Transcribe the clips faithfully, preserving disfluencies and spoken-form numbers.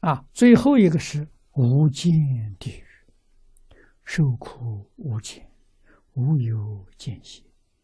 啊，最后一个是无间地狱，受苦无间，无有间歇。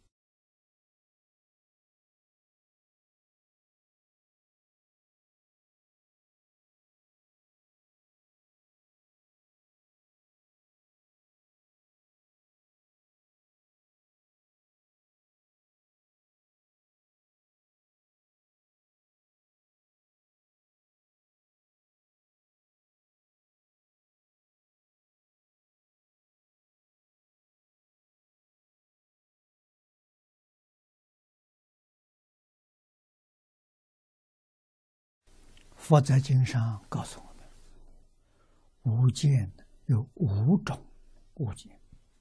佛在经上告诉我们，无间有五种无间。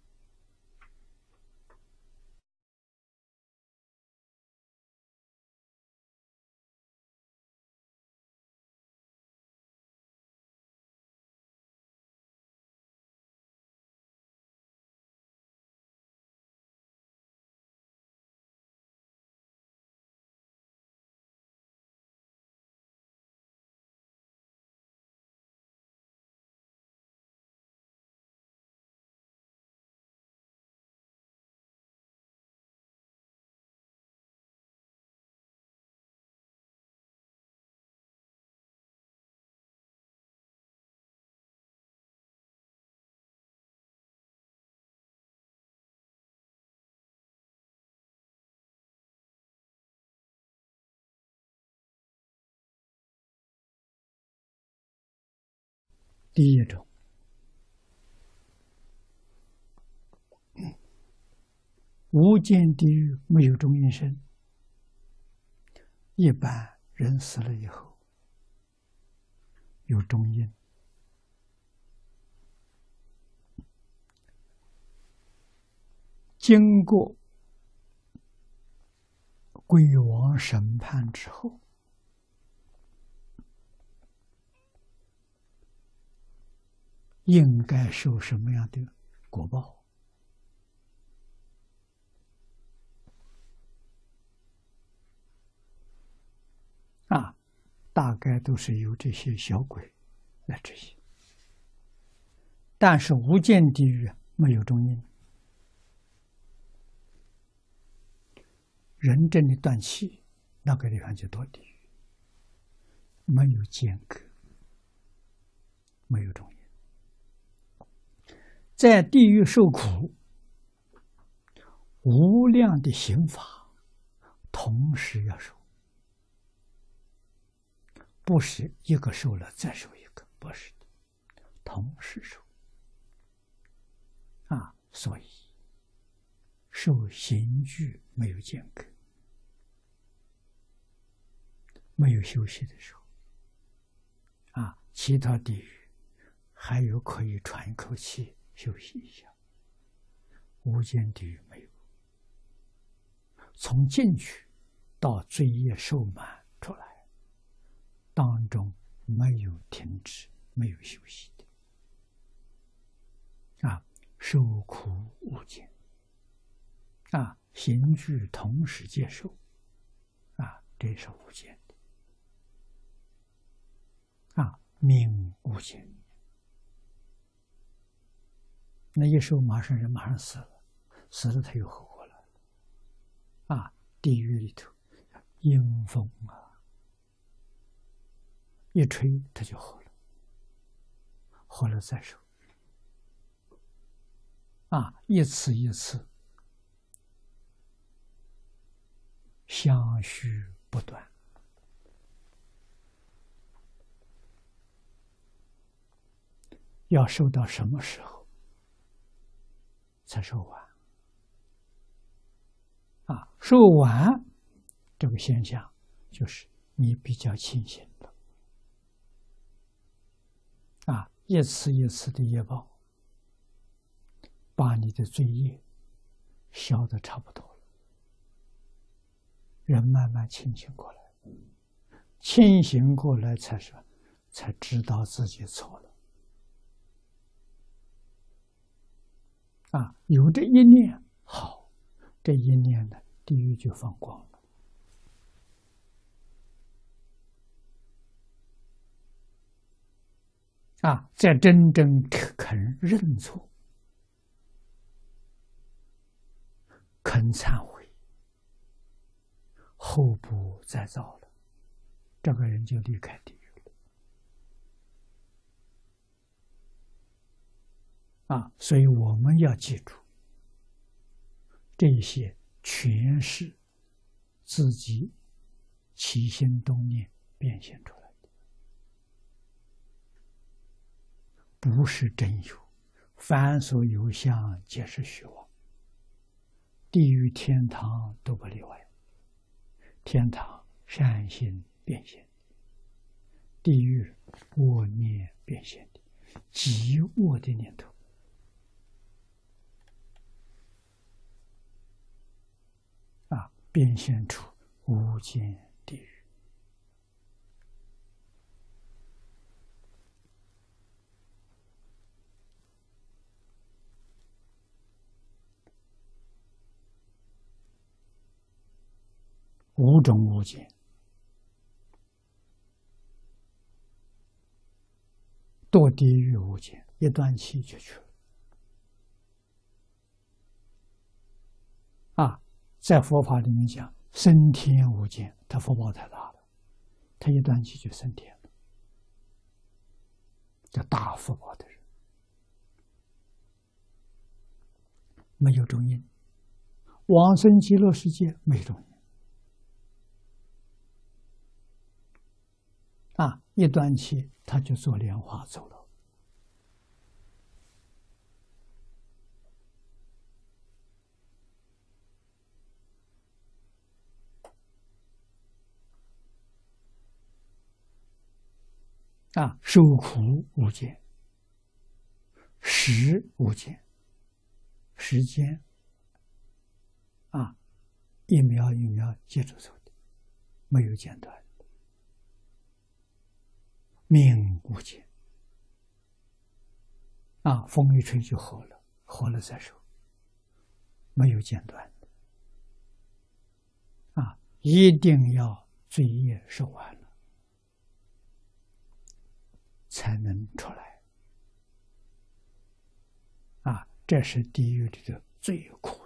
第一种，无间地狱没有中阴身。一般人死了以后有中阴，经过鬼王审判之后，应该受什么样的果报？啊，大概都是由这些小鬼来执行。但是无间地狱没有中阴，人真的断气，那个地方就堕地狱，没有间隔，没有中阴。在地狱受苦，无量的刑罚同时要受，不是一个受了再受一个，不是的，同时受。啊，所以受刑具没有间隔，没有休息的时候。啊，其他地狱还有可以喘一口气休息一下，无间地狱没有。从进去到罪业受满出来，当中没有停止，没有休息的。啊，受苦无间。啊，刑具同时接受。啊，这是无间的。啊，命无间。那一受马上人马上死了，死了他又活过来了。啊，地狱里头阴风啊，一吹他就活了，活了再受。啊，一次一次相续不断。要受到什么时候才受完？啊，受完这个现象就是你比较清醒了。啊，一次一次的业报，把你的罪业消得差不多了，人慢慢清醒过来，清醒过来才是才知道自己错了。啊，有这一念好，这一念呢，地狱就放光了。 啊，在真正肯认错、肯忏悔，后不再造了，这个人就离开地狱了。啊，所以我们要记住，这些全是自己起心动念变现出来的，不是真有。凡所有相，皆是虚妄。地狱、天堂都不例外。天堂善心变现，地狱恶念变现的，极恶的念头。啊，变现出无间地狱。五种无间，堕地狱无间，一断气就去了。啊，在佛法里面讲，升天无间，他福报太大了，他一断气就升天了，叫大福报的人。没有中阴，往生极乐世界没有中阴。啊，一断气他就坐莲花走了。啊，受苦无间，时无间，时间啊，一秒一秒接着走的，没有间断。命无间，啊，风一吹就活了，活了再受，没有间断的。啊，一定要罪业受完了，才能出来。啊，这是地狱里的最苦。